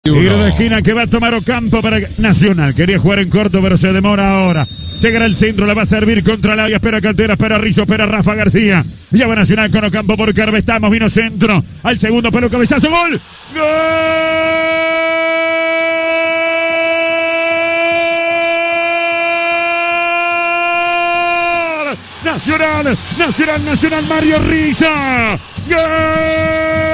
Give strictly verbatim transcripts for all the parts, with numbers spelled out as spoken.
Tiro de esquina que va a tomar Ocampo para Nacional. Quería jugar en corto, pero se demora ahora. Llegará el centro, la va a servir contra el área. Espera Cantera, espera Rizzo, espera Rafa García. Ya va Nacional con Ocampo por Carve. Estamos, vino centro. Al segundo pelo, cabezazo, gol. ¡Gol! Nacional, Nacional, Nacional, Mario Rizzo. ¡Gol!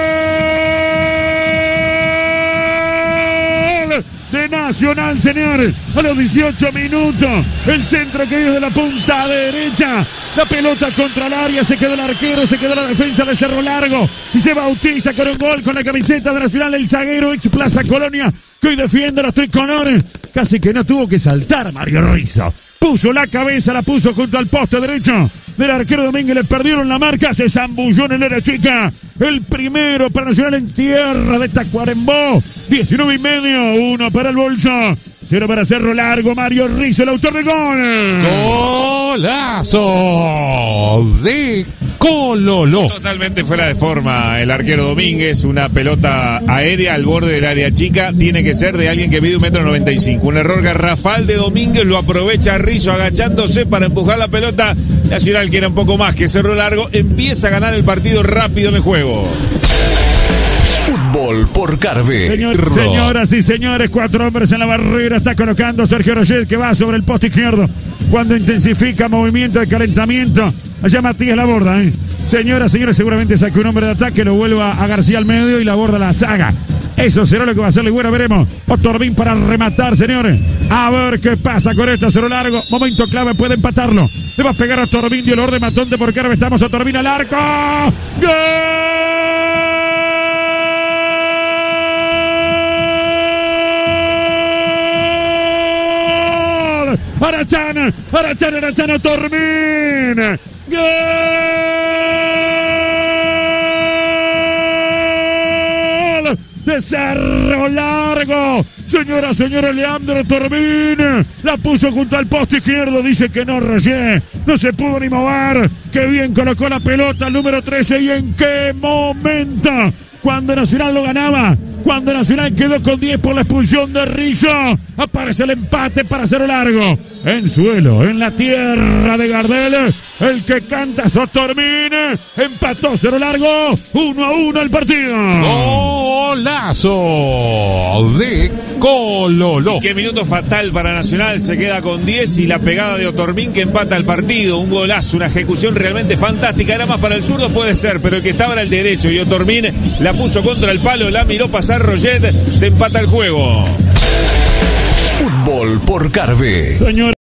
De Nacional, señores, a los dieciocho minutos, el centro que viene de la punta derecha, la pelota contra el área, se quedó el arquero, se quedó la defensa de Cerro Largo y se bautiza con un gol con la camiseta de Nacional, el zaguero ex Plaza Colonia, que hoy defiende a los tricolores, casi que no tuvo que saltar Mario Rizzo, puso la cabeza, la puso junto al poste derecho del arquero Domínguez, le perdieron la marca, se zambulló en el área chica, el primero para Nacional en tierra de Tacuarembó, diecinueve y medio, uno para el bolso, cero para Cerro Largo, Mario Rizzo, el autor del gol. Golazo de Cololo. Totalmente fuera de forma el arquero Domínguez, una pelota aérea al borde del área chica, tiene que ser de alguien que mide un metro noventa y cinco, un error garrafal de Domínguez, lo aprovecha Rizzo agachándose para empujar la pelota. Nacional quiere un poco más que Cerro Largo, empieza a ganar el partido rápido en el juego. Fútbol por Carve. Señor, señoras y señores, cuatro hombres en la barrera, está colocando Sergio Roget, que va sobre el poste izquierdo cuando intensifica movimiento de calentamiento. Allá Matías la borda, ¿eh? Señoras, señores, seguramente saque un hombre de ataque, lo vuelva a García al medio y la borda la saga. Eso será lo que va a hacerle. Bueno, veremos. Otorbín para rematar, señores. A ver qué pasa con esto. Cerro Largo. Momento clave. Puede empatarlo. Le va a pegar a Otorbín. Dio el orden Matonte por Carve. Estamos a Otorbín al arco. ¡Gol! Arachán. Arachán, Arachán, Otorbín. ¡Gol! De Cerro Largo, señora, señora, Leandro Otorbín la puso junto al poste izquierdo, dice que no, Roger, no se pudo ni mover, que bien colocó la pelota el número trece y en qué momento, cuando Nacional lo ganaba, cuando Nacional quedó con diez por la expulsión de Rizzo, aparece el empate para Cerro Largo, en suelo, en la tierra de Gardel, el que canta es Otorbín, empató Cerro Largo, uno a uno el partido. Golazo de Cololo. Qué minuto fatal para Nacional, se queda con diez y la pegada de Otorbín que empata el partido, un golazo, una ejecución realmente fantástica, era más para el zurdo puede ser, pero el que estaba era el derecho y Otorbín la puso contra el palo, la miró pasar Roget, se empata el juego. Fútbol por Carve. Señor.